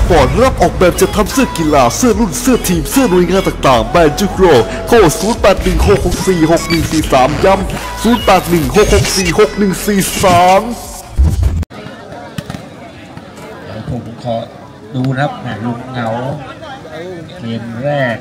ปอร์ตรับออกแบบจะทำเสื้อกีฬาเสื้อรุ่นเสื้อทีมเสื้อหน่วยงานต่างๆแบรนด์จุกโรโค้ด0816646143ย้ำ0816646143 ผมขอดูนะครับลุงเหงาเกมแรก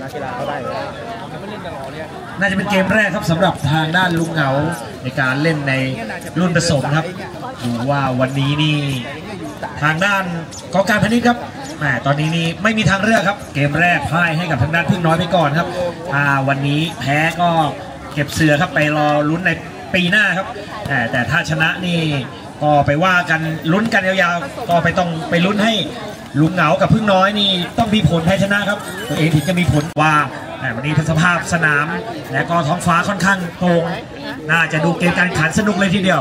น่าจะเป็นเกมแรกครับสำหรับทางด้านลุงเหงาในการเล่นในรุ่นผสมครับดูว่าวันนี้นี่ทางด้านกองการพาณิชย์ครับตอนนี้นี่ไม่มีทางเลือกครับเกมแรกพ่ายให้กับทางด้านพึ่งน้อยไปก่อนครับวันนี้แพ้ก็เก็บเสือครับไปรอลุ้นในปีหน้าครับแต่ถ้าชนะนี่ก็ไปว่ากันลุ้นกันยาวๆก็ต้องไปลุ้นให้ลุงเหงากับพึ่งน้อยนี่ต้องมีผลแพ้ชนะครับตัวเองถึงจะมีผลว่าวันนี้สภาพสนามและก็ท้องฟ้าค่อนข้างโปร่งน่าจะดูเกมการแข่งขันสนุกเลยทีเดียว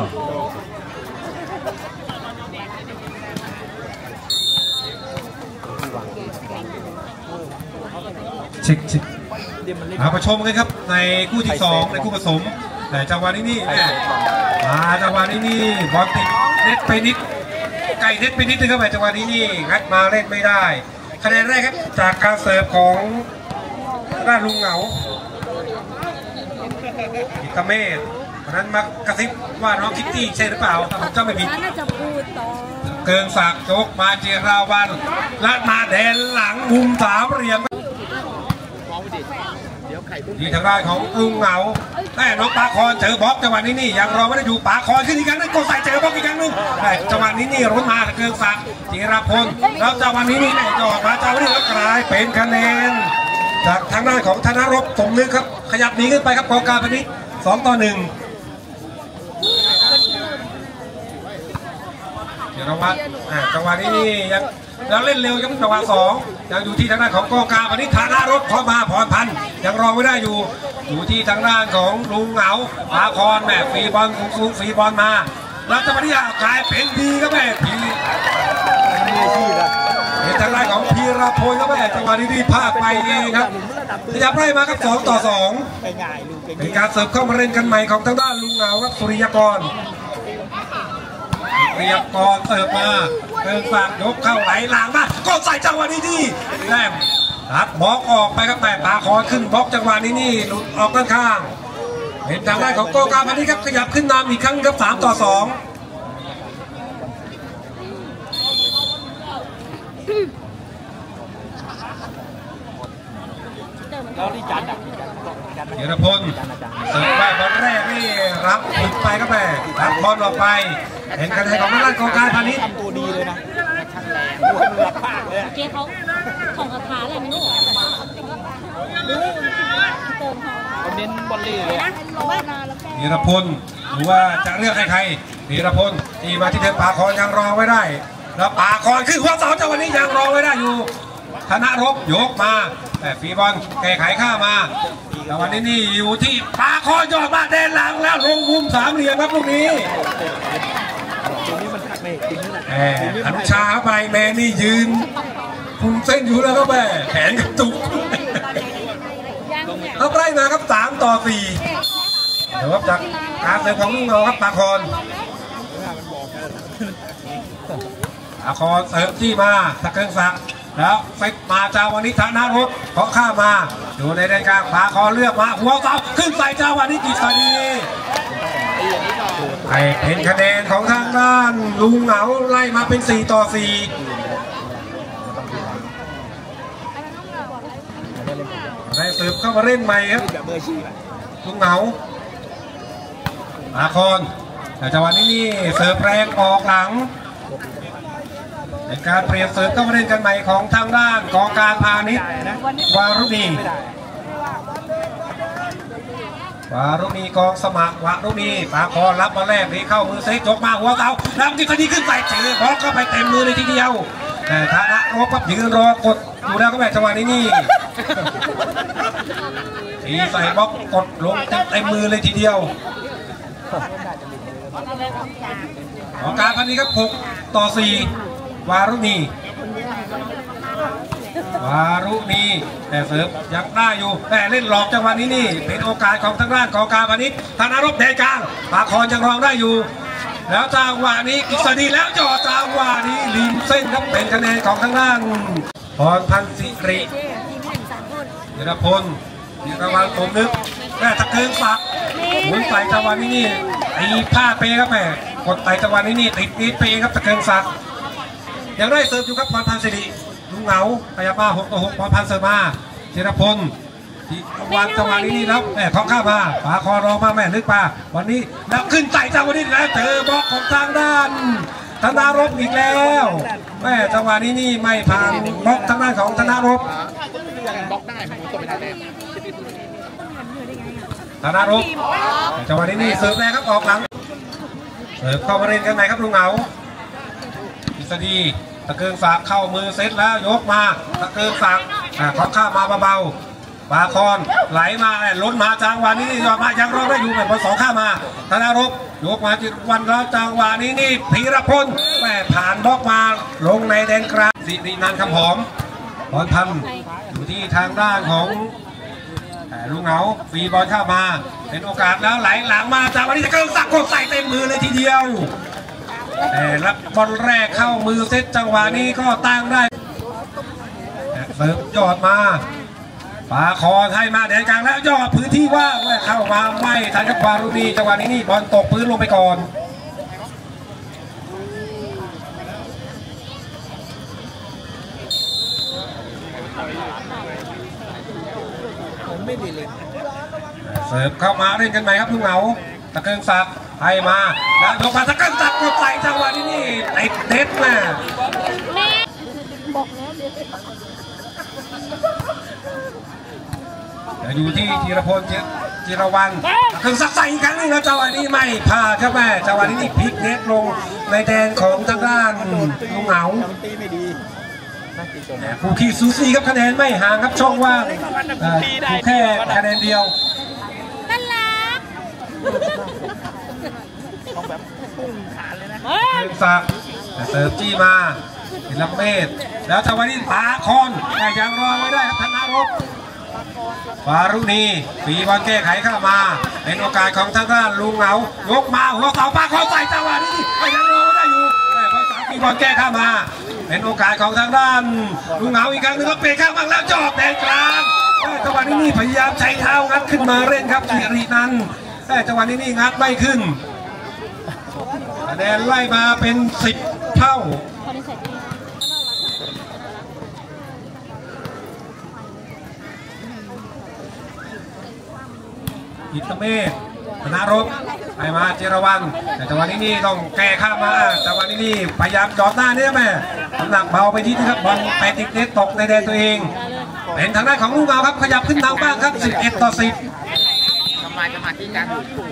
มาชมกันครับในคู่ที่2ในคู่ผสมแต่จังหวะนี้จังหวะนี้บอลติดเน็ตไปนิดไก่เน็ตไปนิดนึงครับจังหวะนี้งัดมาเล่นไม่ได้คะแนนแรกครับจากการเสิร์ฟของด้านลุงเหงาอิตาเมธวันนั้นมากระซิบว่าน้องคิตตี้ใช่หรือเปล่าผมจำไม่ผิดเกิงฝากโจกมาเจราวันและมาแดนหลังมุมสามเหลี่ยมที่ทางด้านของลุงเหงาแต่น้องปาคอนเจอบล็อกจังหวะนี้ยังรอไม่ได้อยู่ปาคอนขึ้นอีกครั้งนึงก็ใส่เจอบล็อกอีกครั้งนึงแต่จังหวะนี้รุนมาเกิงฝากจิรพลแล้วจังหวะนี้จอดมาจังหวะนี้ก็กลายเป็นคะแนนจากทางด้านของธนรบสมนึกครับขยับหนีขึ้นไปครับกองการพาณิชย์2-1เดี๋ยวเราวัดจังหวะนี้ยังแล้วเล่นเร็วยังจังหวะ2ยังอยู่ที่ทางด้านของกองการพาณิชย์ธนรบพอมาพรพันธ์ยังรอไม่ได้อยู่ที่ทางด้านของลุงเหงาปาคอนฟรีบอลสูงฟรีบอลมาแล้วจังหวะนี้กลายเป็นดีครับพีเห็นทางด้านของพีรพลครับจังหวะนี้พลาดไปเองครับขยับไล่มาครับ2-2เป็นการเสิร์ฟเข้ามาเล่นกันใหม่ของทางด้านลุงเหงาครับสุริยกรเสิร์ฟมาเติมฝากยกเข้าไหลหลังมาก็ใส่จังหวะนี้แต้มตัดบล็อกออกไปครับแต่ปาคอนขึ้นบล็อกจังหวะนี้หลุดออกด้านข้างเป็นทางด้านของกองการพาณิชย์ครับขยับขึ้นนำอีกครั้งครับ3-2เดี๋ยวพลเสิร์ฟไปบอลแรกรับผิดไปครับแม่รับบอลออกไปเห็นคะแนนของด้านกองการพาณิชย์ตัวดีเลยนะช่างแรงรับปากเลยเจ๊เขาของกระถาอะไรไม่รู้เขาเน้นบอลเล่เลยเดี๋ยวพลหรือว่าจะเลือกให้ใครเดี๋ยวพลที่มาที่เดินปาคอนยังรอไว้ได้แล้วปาคอนขึ้นหัวเสาจังหวะนี้ยังรอไว้ได้อยู่ธนรบยกมาแต่ฟรีบอลแก้ไขข้ามาแต่วันนี้อยู่ที่ปาคอนยอดมาแดนหลังแล้วลงมุมสามเหลี่ยมครับลูกนี้อนุชาไปแม่นี่ยืนคุมเส้นอยู่แล้วก็แม่แขนกระตุกเขาไล่มาครับ3-4เดี๋ยวครับจากการเสิร์ฟของลุงเหงาครับปาคอนเสิร์ฟที่มาตะเกิงศักดิ์แล้วเซตมาจาวันนี้ธนรบขอข้ามาอยู่ในด้านกลางปาคอนเลือกมาหัวเสาขึ้นใส่จาวันนี้กี่สดีเป็นคะแนนของทางด้านลุงเหงาไล่มาเป็น4-4ได้เสิร์ฟเข้ามาเล่นใหม่ครับลุงเหงาปาคอนแต่จังหวะนี้เสิร์ฟแรงออกหลังในการเปลี่ยนเสิร์ฟเข้ามาเล่นกันใหม่ของทางด้านกองการพาณิชย์วารุณีกองสมัครวารุณีปาคอนรับมาแรกเข้ามือเซ็ตยกมาหัวเสาแล้วที่คดีขึ้นไปเจอบอลเข้าไปเต็มมือเลยทีเดียวแต่ธนรบยืนรอกดอยู่แล้วก็แบบจังหวะนี้ตีใส่บล็อกกดลงเต็มมือเลยทีเดียวของการพันนี้ครับ6-4วารุณีแต่เสิร์ฟยังได้อยู่แต่เล่นหลอกจังหวะนี้เป็นโอกาสของทางด้านของการพาณิชย์ธนรบแดนกลางปาคอนยังรองได้อยู่แล้วจังหวะนี้กิษฎีแล้วจ่อจังหวะนี้ริมเส้นครับเป็นคะแนนของทางด้านพรพันธ์สิริเดชพลธีรวัลผมนึกแม่ตะเกิงฝักหมุนไปจังหวะนี้นี่ตีผ้าเปครับแม่กดไต่จังหวะนี้นี่ติดนิดเปครับตะเกิงฝักยังได้เสิร์ฟอยู่ครับพรพันธ์สิริลุงเหงาพยาบ้า6-6พรพันธ์เสิร์ฟมาธีรพลวันจังหวะนี้นี่แล้วแม่ท้องข้ามาฝาคอรองมาแม่ลึกมาวันนี้แล้วขึ้นไต่จังหวะนี้แล้วเจอบล็อกของทางด้านธนารบอีกแล้วแม่จังหวะนี้นี่ไม่ผ่านบล็อกทางด้านของธนารบธนารบจังหวะนี้นี่เสิร์ฟแรงครับออกหลังเสิร์ฟเข้ามาเล่นกันไหนครับลุงเหงากิษฎีตะเกิงฝากเข้ามือเซตแล้วยกมาตะเกิงฝากท้องข้ามาเบาปาคอนไหลมาล้นมาจังหวะนี้นี่มายังรอได้อยู่แบบบอล2ข้ามาธนารบยกมาจิตวันแล้วจังหวะนี้นี่พีรพลแม่ผ่านบล็อกมาลงในแดนกลางสิรินันท์คำหอมพรพันธ์อยู่ที่ทางด้านของลุงเหงาฟรีบอลเข้ามาเป็นโอกาสแล้วไหลหลังมาจังหวะนี้จะเกิดสักกดใส่เต็มมือเลยทีเดียวแต่รับบอลแรกเข้ามือเซตจังหวะนี้ก็ตั้งได้เสิร์ฟยอดมาปาคอนให้มาแดนกลางแล้วยอดพื้นที่ว่างเข้ามาไม่ทันกับวารุณีจังหวะนี้นี่บอลตกพื้นลงไปก่อนเสิร์ฟเข้ามาเล่นกันไหมครับลุงเหงาตะเกิงศักดิ์ให้มาแล้วยกมาตะเกิงศักดิ์กดใส่จังหวะนี้นี่ติดเน็ตมาอยู่ที่ธีรพลจิรวรรณถึงสักใส่อีกครั้งนึงแล้วจังหวะนี้ไม่พลาดครับแม่จังหวะนี้นี่พลิกเน็ตลงในแดนของทางด้านลุงเหงาผู้ขี่ซูซี่ครับคะแนนไม่ห่างครับช่องว่างถูกแค่คะแนนเดียวน่ารักศักดิ์เสิร์ฟจี้มาศิลปเมธแล้วจังหวะนี้ปาคอนแต่ยังรอไม่ได้ครับธนารบวารุณีปีบอลแก้ไขเข้ามาเป็นโอกาสของทางด้านลุงเหงายกมาหัวเสาปาคอนใส่จังหวะนี้ก็ยังรอไม่ได้อยู่แต่พอสามปีบอลแก้เข้ามาเป็นโอกาสของทางด้านลุงเหงาอีกครั้งนึงก็เปลี่ยนข้างบ้างแล้วจอบแดนกลางจังหวะนี้นี่พยายามใช้เท้างัดขึ้นมาเล่นครับสิรินันท์แต่จังหวะนี้นี่งัดไม่ขึ้นคะแนนไล่มาเป็น10 เท่าอิตเมธธนารบไปมาเจรวันแต่จังหวะนี้นี่ต้องแก้ข้ามมาจังหวะนี้นี่พยายามจอดหน้าเนี่ยแม่น้ำหนักเบาไปที่นะครับบอลไปติดเน็ตตกในแดนตัวเองเป็นทางด้านของลุงเหงาครับขยับขึ้นนำบ้างครับ11-10 ทำไมจะมาที่กัน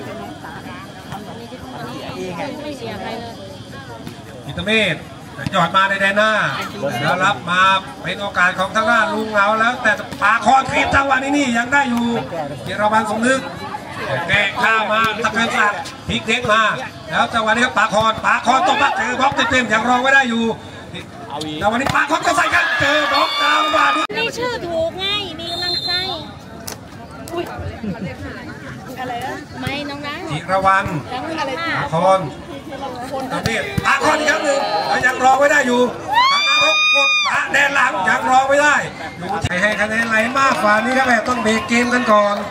อิตเมธจอดมาในแดนหน้าแล้วรับมาเป็นโอกาสของทางด้านลุงเหงาแล้วแต่ปาคอนคลิปจังหวะนี้นี่ยังได้อยู่เจรวันสมนึกแกะข้ามาตะเกียงศักดิ์พลิกเน็ตมาแล้วจังหวะนี้ครับปาคอนตบมาเจอบล็อกเต็มๆยังรองไม่ได้อยู่แต่วันนี้ปาคอนก็ใส่กันเจอบล็อกจังหวะนี้นี่ชื่อถูกไงมีกำลังใจอะไรนะไม่น้องนะจิรวรรณปาคอนตอนนี้ปาคอนอีกครั้งหนึ่งยังรองไม่ได้อยู่ธนารบกดปาแดนหลังยังรองไม่ได้ดูให้คะแนนไหลมากกว่านี้ครับแม่ต้องเบรกเกมกันก่อน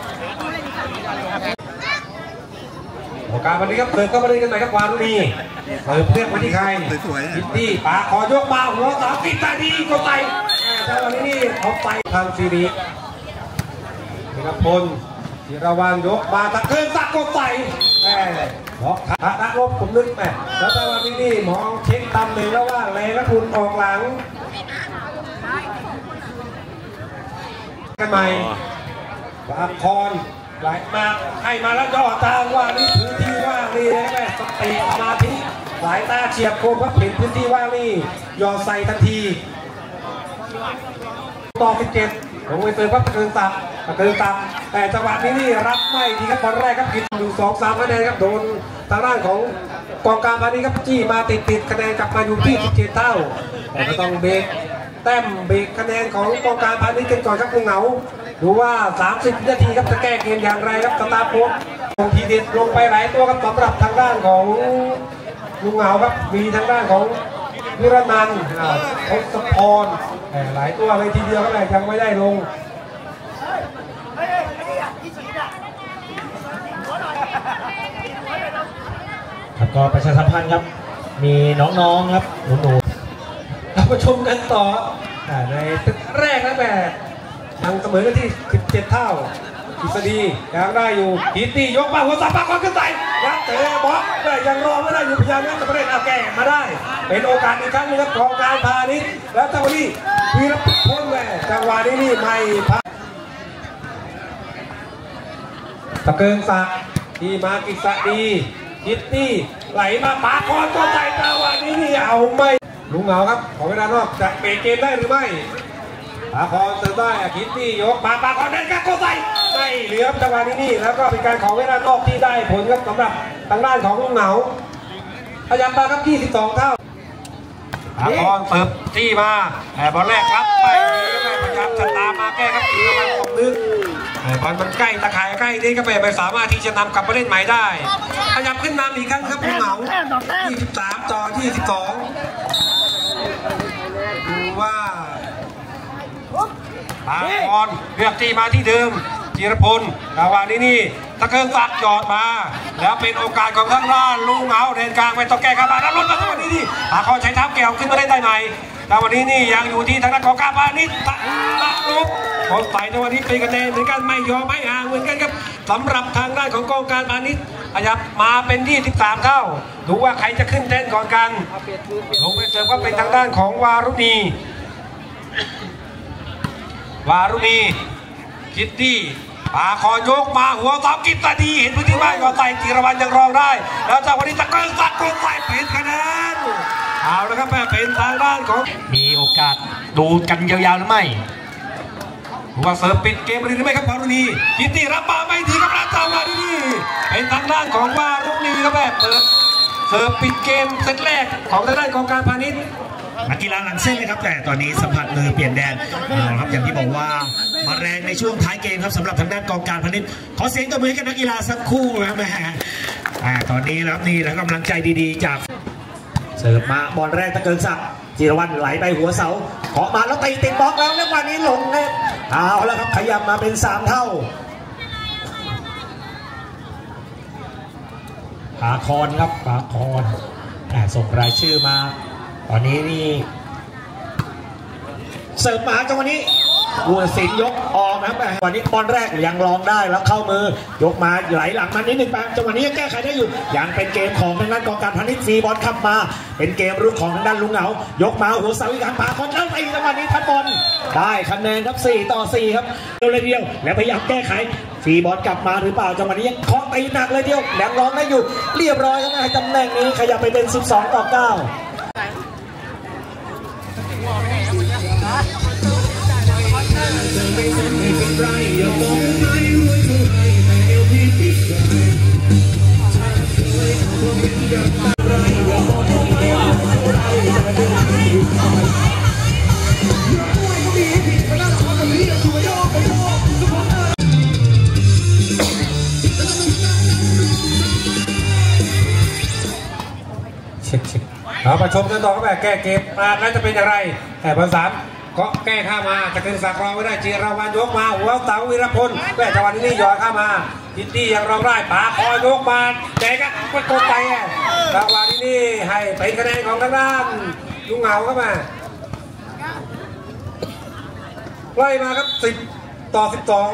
โอกาสวันนี้ครับเสิร์ฟเข้ามาเล่นกันใหม่ครับวารุณีเสิร์ฟเรียกมาที่ใครพิตตี้ปาขอยกมาหัวสามติดตาดีก็ไปแต่วันนี้นี่เขาไปทางซีรีธีรพลธีรวรรณยกมาตะเกินสักก็ใส่บล็อกธนารบผมนึกแม่แล้วแต่วันนี้นี่มองเช็คตำเลยแล้วว่าแรงและคุณออกหลังกันใหม่ปาคอนไหลมาให้มาแล้วย่อตามว่านี่พื้นที่ว่างนี่แม่สติสมาธิสายตาเฉียบคมครับเห็นพื้นที่ว่างนี่ย่อใส่ทันทีต่อ17ลงไปเติมครับตะเกิงตับแต่จังหวะนี้นี่รับไม่ดีครับบอลแรกครับกินอยู่ 2-3 คะแนนครับโดนทางด้านของกองกลางมานี้ครับจี้มาติดคะแนนกลับมาอยู่ที่17 เท่าแต่ก็ต้องเบรกแต้มเบรกคะแนนของกองกลางพาณิชย์กันก่อนครับลุงเหงาดูว่า30 นาทีครับจะแก้เกมอย่างไรครับสตาร์โค้ชลงทีเด็ดลงไปหลายตัวครับสำหรับทางด้านของลุงเหงาครับมีทางด้านของนิรนันท์ทศพรหลายตัวเลยทีเดียวก็แต่ยังไม่ได้ลงครับก็ประชาสัมพันธ์ครับมีน้องๆครับหนูๆเรามาชมกันต่อในตึกแรกนะแม่ยังเสมอกันที่17 เท่าอิสดียังได้อยู่ฮิตตี้ยกมาหัวสับปากคอนขึ้นใส่ยัดเตะบล็อกแต่ยังรอไม่ได้อยู่พยายามจะประเด็นเอาแก่มาได้เป็นโอกาสอีกครั้งนึงครับของการพาณิชย์แล้วจังหวะนี้วีรพลแม่จังหวะนี้นี่ไม่พลาดตะเกิงศักดิ์ที่มากิษดีฮิตตี้ไหลมาปาคอนก็ใจจังหวะนี้นี่เอาไม่ลุงเหงาครับขอเวลานอกจะเบรกเกมได้หรือไม่ปาคอนเติมได้ฮิตตี้ยกมาปาคอนเดินกันก็ใส่ไม่เหลือจังหวะนี้นี่แล้วก็เป็นการขอเวลานอกที่ได้ผลครับสำหรับทางด้านของลุงเหงาพยายามมาครับ22 เท่าปาคอนเติมที่มาแต่บอลแรกรับไปพยายามจะตามมาแก้ครับอีกประมาณ2 นึงบอลมันใกล้ตะข่ายใกล้นี่ก็ไม่สามารถที่จะนำกลับมาเล่นใหม่ได้พยายามขึ้นนำอีกครั้งครับลุงเหงา23 ต่อ 22ดูว่าปาคอนเลือกตีมาที่เดิมจิรพลจังหวะนี้นี่ตะเกิงศักดิ์หยอดมาแล้วเป็นโอกาสของทางด้านลุงเหงาเดินกลางไปต้องแก้กระบาดแล้วลุ้นมาจังหวะนี้นี่ปาคอนใช้เท้าแก้วขึ้นมาได้ไหมจังหวะนี้นี่ยังอยู่ที่ทางด้านของกาบานิตตะลุกคนใส่จังหวะนี้เป็นคะแนนเหมือนกันไม่ยอมไม่ห่างเหมือนกันครับสำหรับทางด้านของกองการพาณิชย์ขยับมาเป็น23 เท่าดูว่าใครจะขึ้นแท่นก่อนกันลงไปเจอว่าเป็นทางด้านของวารุณีคิตตี้ปาคอยกมาหัวสามกิตดีเห็นพื้นที่ว่างก็ใส่จิรวรรณยังรองได้แล้วจากวันนี้ตะเกิงศักดิ์ก็ใส่เป็นคะแนนเอาละครับแม่เป็นทางด้านของมีโอกาสดูกันยาวๆหรือไม่ว่าเสิร์ฟปิดเกมหรือไม่ครับวารุณีคิตตี้รับมาไม่ดีครับจังหวะนี้เป็นทางด้านของวารุณีครับแม่เปิดเสิร์ฟปิดเกมเซตแรกของทางด้านของการพาณิชย์นักกีฬาหลังเส้นเลยครับแต่ตอนนี้สัมผัสมือเปลี่ยนแดนครับอย่างที่บอกว่ามาแรงในช่วงท้ายเกมครับสำหรับทางด้านกองการพาณิชย์ขอเสียงตบมือให้กับนักกีฬาสักครู่นะครับแม่ตอนนี้แล้วนี่แล้วกำลังใจดีๆจากเสิร์ฟมาบอลแรกตะเกิงศักดิ์จิรวรรณไหลไปหัวเสาเคาะมาแล้วตีติดบล็อกแล้วแล้ววันนี้ลงเนี่ยเอาแล้วครับขยับมาเป็น3 เท่าปาคอนครับปาคอนส่งรายชื่อมาตอนนี้นี่เสิร์ฟมาจังหวะนี้วัวสินยกออกนะครับวันนี้บอลแรกยังลองได้แล้วเข้ามือยกมาไหลหลังมานิดนึงจังหวะนี้ยังแก้ไขได้อยู่ยังเป็นเกมของทางด้านกองการพาณิชย์ฟรีบอลขับมาเป็นเกมรุ่นของทางด้านลุงเหงายกมาหัวเสาอีกครั้งปาคอนแล้วไปจังหวะนี้ทันบอลได้คะแนนครับ4 ต่อ 4ครับเลยเดียวแล้วพยายามแก้ไขฟรีบอลกลับมาหรือเปล่าจังหวะนี้ยังเคาะตีหนักเลยเดียวแหลมร้องได้อยู่เรียบร้อยครับตำแหน่งนี้ขยับไปเป็น12 ต่อ 9 เรามาชมกันต่อครับแก้เกมมาแล้วจะเป็นอย่างไรแต่บอล3ก็แก้ข้ามาจะขึ้นสักรองไม่ได้จิรวรรณยกมาหัวเสาวีรพลแม่จังหวะนี้หยอดข้ามาทิตตี้ยังรองได้ปาคอยยกมาแจกกันก็กดไปจังหวะนี้ให้เป็นคะแนนของทางด้านลุงเหงาเข้ามาไล่มาครับ10 ต่อ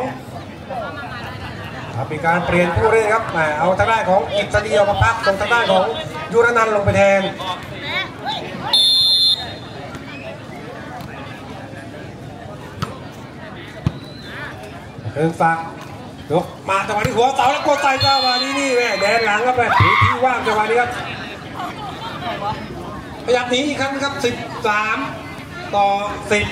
12มีการเปลี่ยนผู้เล่นครับเอาทางด้านของอิสเดียมาพักตรงทางด้านของยุรนันท์ลงไปแทนเอิงศักดิ์ยกมาจังหวะนี้หัวเสาแล้วกดใส่จังหวะนี้นี่แม่แดนหลังครับแม่ที่ว่างจังหวะนี้ครับพยายามหนีอีกครั้งครับ13 ต่อ 10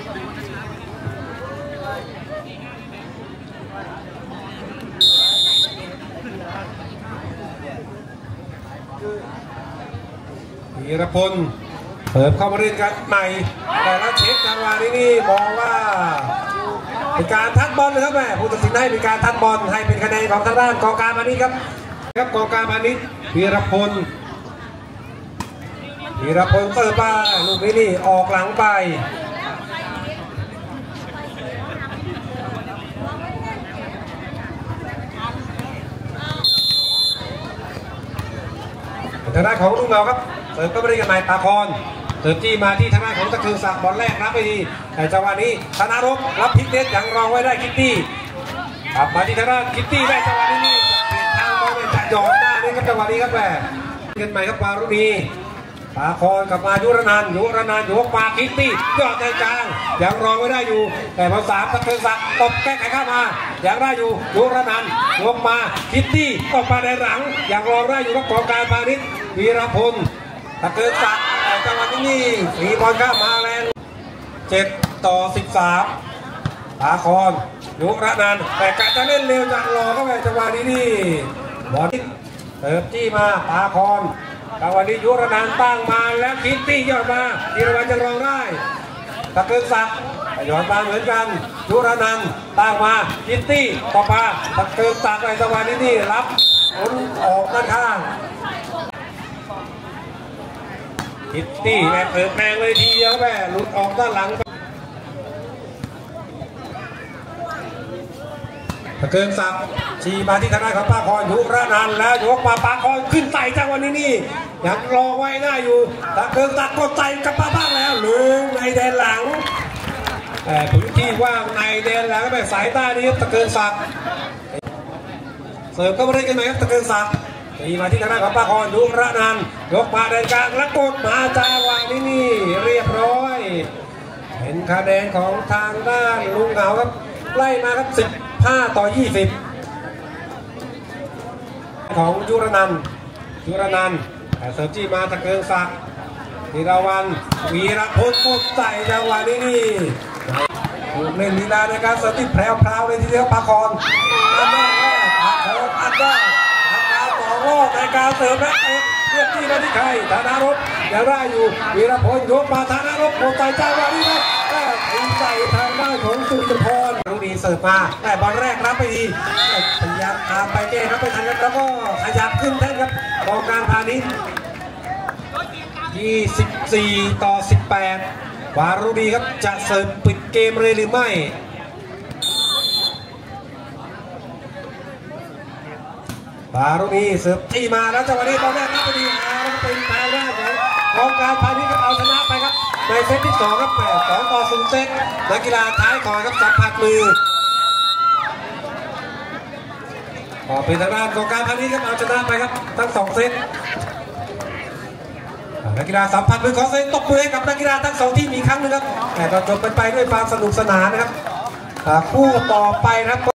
วีรพลเปิดเข้ามาเล่นกันใหม่แต่แล้วเช็คจังหวะนี้นี่มองว่าเป็นการทัดบอลนะครับแม่ผู้ตัดสินให้เป็นการทัดบอลให้เป็นคะแนนของทางด้านกองการพาณิชย์ครับกองการพาณิชย์วีรพลธีรพลเสิร์ฟมาลูกนี้นี่ออกหลังไปทางด้านของลุงเงาครับเสิร์ฟก็ไม่ได้กันนายตาคอนเสิร์ฟที่มาที่ทางด้านของตะเคืองศักดิ์บอลแรกรับไปดีแต่จังหวะนี้ธนารบรับพลิกเน็ตอย่างรองไว้ได้คิตตี้กลับมาที่ทางด้านคิตตี้ได้จังหวะนี้นี่เปลี่ยนทางบอลเป็นจะหยอดหน้าเลยครับจังหวะนี้ครับแม่กันใหม่ครับวารุณีตาคอนกลับมายุรนันท์ยกมาคิตตี้ยอดในกลางยังรองไว้ได้อยู่แต่พอ3ตะเคืองศักดิ์ตบแก้ไขเข้ามายังได้อยู่ยุรนันท์ยกมาคิตตี้ออกมาในหลังยังรองได้อยู่กับกองการพาณิชย์วีรพลตะเคืองศักดิ์จังหวะนี้นี่สีบอลเข้ามาแรง7-13ตาคอนยุรนันท์แต่การจะเล่นเร็วจังรอเข้าไปจังหวะนี้นี่บอลเติมจี้มาตาคอนจังหวะนี้ยุรนันท์ตั้งมาแล้วคิตตี้ยอดมาธีรวัลจะรองได้ตะเคืองศักดิ์ยอดมาเหมือนกันยุรนันท์ตั้งมาคิตตี้ต่อมาตะเคืองศักดิ์ในจังหวะนี้นี่รับผลออกด้านข้างคิตตี้แม่เปิดแมงเลยทีเดียวแม่หลุดออกด้านหลังตะเคืองศักดิ์ชี้มาที่ทางด้านของปาคอนยุรนันท์แล้วยกมาปาคอนขึ้นใส่จังหวะนี้นี่ยังรอไว้ได้อยู่ตะเคืองศักดิ์ก็ใส่กลับมาบ้างแล้วลืมในแดนหลังแต่พื้นที่ว่างในแดนหลังแบบสายใต้นี้ตะเคืองศักดิ์เสิร์ฟก็ไม่ได้กันไหมครับตะเคืองศักดิ์ชี้มาที่ทางด้านของปาคอนยุรนันท์ยกมาแดนกลางแล้วกดมาจังหวะนี้นี่เรียบร้อยเป็นคะแนนของทางด้านลุงเหงาครับไล่มาครับ15-20ของยุรนันท์แต่เสิร์ฟจี้มาตะเคืองศักดิ์ธีรวัลย์วีรพลกดใส่จังหวะนี้นี่เล่นลีลาในการเสิร์ฟที่แพรวๆเลยทีเดียวปาคอนอันได้ปาคอนอันได้ต่อรอบในการเสิร์ฟและเทียบที่มาที่ใครธนารบยังได้อยู่วีรพลยกมาธนารบกดใส่จังหวะนี้นะตีใส่ทางด้านของสุริยพรลูกนี้เสิร์ฟมาแต่บอลแรกรับไปดีพยายามตามไปแก้ครับไปทันแล้วก็ขยับขึ้นแท่นครับกองการพาณิชย์24-18วารุณีครับจะเสิร์ฟปิดเกมเลยหรือไม่วารุณีเสิร์ฟที่มาแล้วจังหวะนี้บอลแรกรับไปดีแล้วเป็นทางด้านของกองการพาณิชย์ครับเอาชนะไปครับในเซตที่2ครับ2-0เซตนักกีฬาท้ายก่อนครับสัมผัสมือก็เป็นทางด้านของการพาณิชย์ครับเอาชนะไปครับทั้ง2เซตนักกีฬาสัมผัสมือขอเซตตบมือให้กับนักกีฬาทั้ง2ทีมอีกครั้งนึงครับแต่เราจบไปด้วยความสนุกสนานนะครับคู่ต่อไปนะครับ